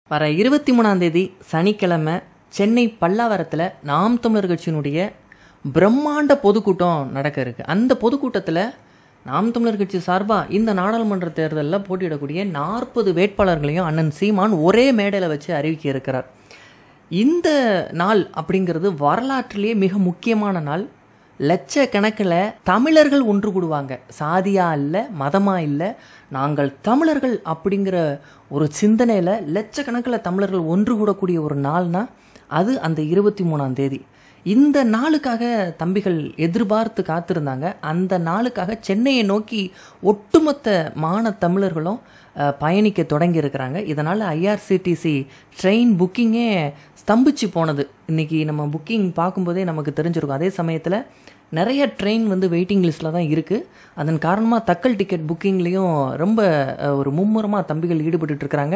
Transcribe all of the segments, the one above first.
வர 23ஆம் தேதி சனிக்கிழமை சென்னை பல்லாவரத்தில் நாம் தமிழர் கட்சியினுடைய பிரம்மாண்ட பொதுக்கூட்டம் நடக்க இருக்கு. அந்த பொதுக்கூட்டத்தில் நாம் தமிழர் கட்சி சார்பாக இந்த நாடாளுமன்ற தேர்தலில் போட்டியிடக்கூடிய 40 வேட்பாளர்களையும் அண்ணன் சீமான் ஒரே மேடையில் வச்சு அறிவிக்க இருக்கிறார். இந்த நாள் அப்படிங்கிறது வரலாற்றிலேயே மிக முக்கியமான நாள். லட்சக்கணக்கில் தமிழர்கள் ஒன்று கூடுவாங்க. சாதியாக இல்லை, மதமாக இல்லை, நாங்கள் தமிழர்கள் அப்படிங்கிற ஒரு சிந்தனையில் லட்சக்கணக்கில் தமிழர்கள் ஒன்று கூடக்கூடிய ஒரு நாள்னா அது அந்த 23ஆம் தேதி. இந்த நாளுக்காக தம்பிகள் எதிர்பார்த்து காத்திருந்தாங்க. அந்த நாளுக்காக சென்னையை நோக்கி ஒட்டுமொத்த தமிழர்களும் பயணிக்க தொடங்கி இருக்கிறாங்க. இதனால் ஐஆர்சிடிசி ட்ரெயின் புக்கிங்கே ஸ்தம்பிச்சு போனது. இன்றைக்கி நம்ம புக்கிங் பார்க்கும்போதே நமக்கு தெரிஞ்சிருக்கும். அதே சமயத்தில் நிறைய ட்ரெயின் வெயிட்டிங் லிஸ்ட்டில் தான் இருக்குது. அதன் காரணமாக தக்கல் டிக்கெட் புக்கிங்லேயும் ரொம்ப ஒரு மும்முரமாக தம்பிகள் ஈடுபட்டுருக்கிறாங்க.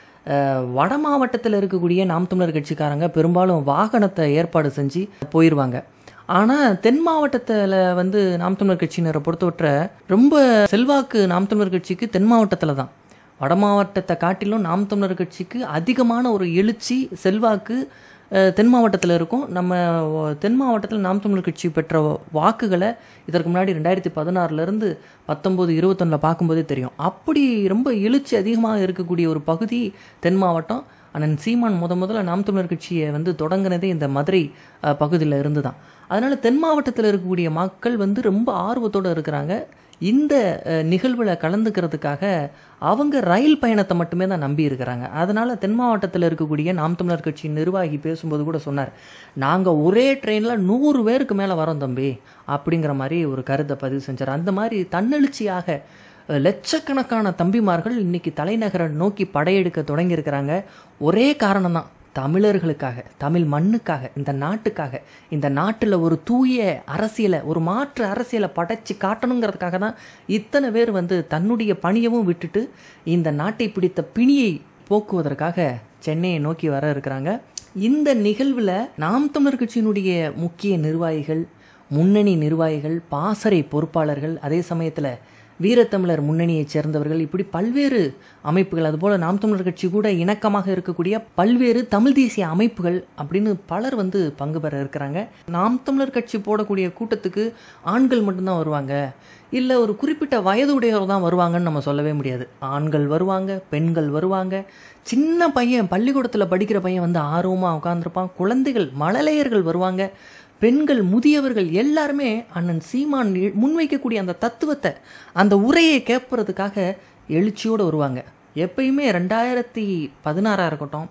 வட மாவட்டத்தில் இருக்கக்கூடிய நாம் தமிழர் கட்சிக்காரங்க பெரும்பாலும் வாகனத்தை ஏற்பாடு செஞ்சு போயிடுவாங்க. ஆனால் தென் மாவட்டத்தில் நாம் தமிழர் கட்சியினரை பொறுத்தவரை ரொம்ப செல்வாக்கு நாம் தமிழர் கட்சிக்கு தென் மாவட்டத்தில் தான். வட மாவட்டத்தை காட்டிலும் நாம் தமிழர் கட்சிக்கு அதிகமான ஒரு எழுச்சி செல்வாக்கு தென் மாவட்டத்தில் இருக்கும். நம்ம தென் மாவட்டத்தில் நாம் தமிழர் கட்சி பெற்ற வாக்குகளை இதற்கு முன்னாடி 2016 19, 21 பார்க்கும்போதே தெரியும். அப்படி ரொம்ப எழுச்சி அதிகமாக இருக்கக்கூடிய ஒரு பகுதி தென் மாவட்டம். அண்ணன் சீமான் முதல்ல நாம் தமிழர் கட்சியை தொடங்கினதே இந்த மதுரை பகுதியில் இருந்து தான். அதனால் தென் மாவட்டத்தில் இருக்கக்கூடிய மக்கள் ரொம்ப ஆர்வத்தோடு இருக்கிறாங்க. இந்த நிகழ்வில் கலந்துக்கிறதுக்காக அவங்க ரயில் பயணத்தை மட்டுமே தான் நம்பி இருக்கிறாங்க. அதனால் தென் மாவட்டத்தில் இருக்கக்கூடிய நாம் தமிழர் கட்சி நிர்வாகி பேசும்போது கூட சொன்னார், நாங்கள் ஒரே ட்ரெயினில் 100 பேருக்கு மேலே வரோம் தம்பி அப்படிங்கிற மாதிரி ஒரு கருத்தை பதிவு செஞ்சார். அந்த மாதிரி தன்னெழுச்சியாக லட்சக்கணக்கான தம்பிமார்கள் இன்றைக்கி தலைநகரை நோக்கி படையெடுக்க தொடங்கியிருக்கிறாங்க. ஒரே காரணம் தான், தமிழர்களுக்காக, தமிழ் மண்ணுக்காக, இந்த நாட்டுக்காக, இந்த நாட்டில் ஒரு தூய அரசியலை, ஒரு மாற்று அரசியலை படைச்சி காட்டணுங்கிறதுக்காக தான் இத்தனை பேர் தன்னுடைய பணியவும் விட்டுட்டு இந்த நாட்டை பிடித்த பிணியை போக்குவதற்காக சென்னையை நோக்கி வர இருக்கிறாங்க. இந்த நிகழ்வில் நாம் தமிழர் கட்சியினுடைய முக்கிய நிர்வாகிகள், முன்னணி நிர்வாகிகள், பாசறை பொறுப்பாளர்கள், அதே சமயத்தில் வீரத்தமிழர் முன்னணியைச் சேர்ந்தவர்கள், இப்படி பல்வேறு அமைப்புகள், அதுபோல் நாம் தமிழர் கட்சி கூட இணக்கமாக இருக்கக்கூடிய பல்வேறு தமிழ் தேசிய அமைப்புகள் அப்படின்னு பலர் பங்கு பெற இருக்கிறாங்க. நாம் தமிழர் கட்சி போடக்கூடிய கூட்டத்துக்கு ஆண்கள் மட்டும்தான் வருவாங்க, இல்லை ஒரு குறிப்பிட்ட வயது உடையவர் தான் வருவாங்கன்னு நம்ம சொல்லவே முடியாது. ஆண்கள் வருவாங்க, பெண்கள் வருவாங்க, சின்ன பையன் பள்ளிக்கூடத்தில் படிக்கிற பையன் ஆர்வமாக உட்காந்துருப்பான், குழந்தைகள், மழலையர்கள் வருவாங்க, பெண்கள், முதியவர்கள் எல்லாருமே அண்ணன் சீமான் முன்வைக்கக்கூடிய அந்த தத்துவத்தை, அந்த உரையை கேட்பறதுக்காக எழுச்சியோடு வருவாங்க. எப்பயுமே 2016 இருக்கட்டும்,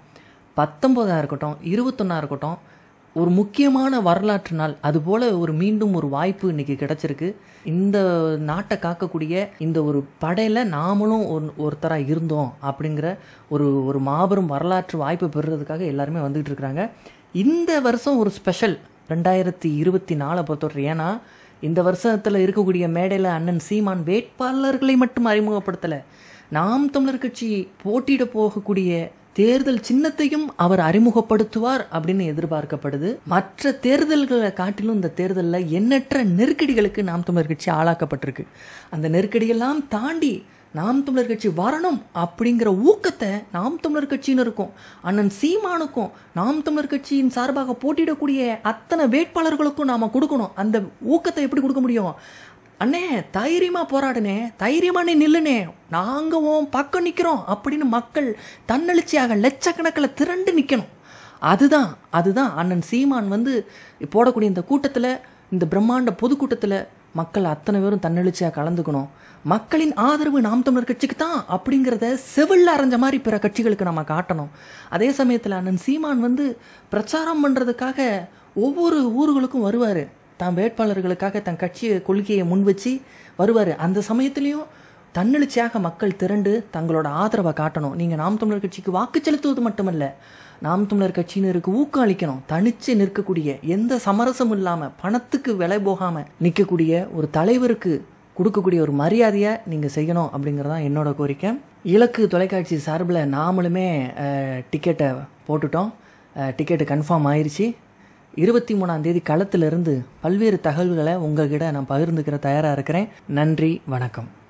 19 இருக்கட்டும், 21 இருக்கட்டும், ஒரு முக்கியமான வரலாற்று நாள். அதுபோல் மீண்டும் ஒரு வாய்ப்பு இன்றைக்கி கிடச்சிருக்கு. இந்த நாட்டை காக்கக்கூடிய இந்த ஒரு படையில் நாமளும் ஒருத்தராக இருந்தோம் அப்படிங்கிற ஒரு மாபெரும் வரலாற்று வாய்ப்பு பெறுறதுக்காக எல்லாருமே வந்துகிட்டு இருக்கிறாங்க. இந்த வருஷம் ஒரு ஸ்பெஷல் 2024 பொறுத்தவரை. ஏன்னா இந்த வருஷத்தில் இருக்கக்கூடிய மேடையில் அண்ணன் சீமான் வேட்பாளர்களை மட்டும் அறிமுகப்படுத்தலை, நாம் தமிழர் கட்சி போட்டியிட போகக்கூடிய தேர்தல் சின்னத்தையும் அவர் அறிமுகப்படுத்துவார் அப்படின்னு எதிர்பார்க்கப்படுது. மற்ற தேர்தல்களை காட்டிலும் இந்த தேர்தலில் எண்ணற்ற நெருக்கடிகளுக்கு நாம் தமிழர் கட்சி ஆளாக்கப்பட்டிருக்கு. அந்த நெருக்கடியெல்லாம் தாண்டி நாம் தமிழர் கட்சி வரணும் அப்படிங்கிற ஊக்கத்தை நாம் தமிழர் கட்சியினருக்கும் அண்ணன் சீமானுக்கும் நாம் தமிழர் கட்சியின் சார்பாக போட்டியிடக்கூடிய அத்தனை வேட்பாளர்களுக்கும் நாம் கொடுக்கணும். அந்த ஊக்கத்தை எப்படி கொடுக்க முடியும்? அண்ணே தைரியமாக போராடுனே, தைரியமாக நீ நில்லுனே, நாங்கள் உன் பக்கம் நிற்கிறோம் அப்படின்னு மக்கள் தன்னெழுச்சியாக லட்சக்கணக்கில் திரண்டு நிற்கணும். அதுதான் அண்ணன் சீமான் போடக்கூடிய இந்த கூட்டத்தில், இந்த பிரம்மாண்ட பொதுக்கூட்டத்தில் மக்கள் அத்தனை பேரும் தன்னெழுச்சியாக கலந்துக்கணும். மக்களின் ஆதரவு நாம் தமிழர் கட்சிக்கு தான் அப்படிங்கிறத செவில்ல அரைஞ்ச மாதிரி பிற கட்சிகளுக்கு நம்ம காட்டணும். அதே சமயத்தில் அண்ணன் சீமான் பிரச்சாரம் பண்ணுறதுக்காக ஒவ்வொரு ஊர்களுக்கும் வருவார். தான் வேட்பாளர்களுக்காக தன் கட்சியை கொள்கையை முன் வச்சு வருவார். அந்த சமயத்துலேயும் தன்னெழுச்சியாக மக்கள் திரண்டு தங்களோட ஆதரவை காட்டணும். நீங்கள் நாம் தமிழர் கட்சிக்கு வாக்கு செலுத்துவது மட்டுமல்ல, நாம் தமிழர் கட்சியினருக்கு ஊக்கம் அளிக்கணும். தனிச்சு நிற்கக்கூடிய, எந்த சமரசமும் இல்லாமல், பணத்துக்கு விலை போகாமல் நிற்கக்கூடிய ஒரு தலைவருக்கு கொடுக்கக்கூடிய ஒரு மரியாதையை நீங்கள் செய்யணும் அப்படிங்கிறதான் என்னோட கோரிக்கை. இலக்கு தொலைக்காட்சி சார்பில் நாமளுமே டிக்கெட்டை போட்டுட்டோம். டிக்கெட்டு கன்ஃபார்ம் ஆயிடுச்சு. 23ஆம் தேதி களத்திலிருந்து பல்வேறு தகவல்களை உங்கள்கிட்ட நான் பகிர்ந்துக்கிற தயாராக இருக்கிறேன். நன்றி, வணக்கம்.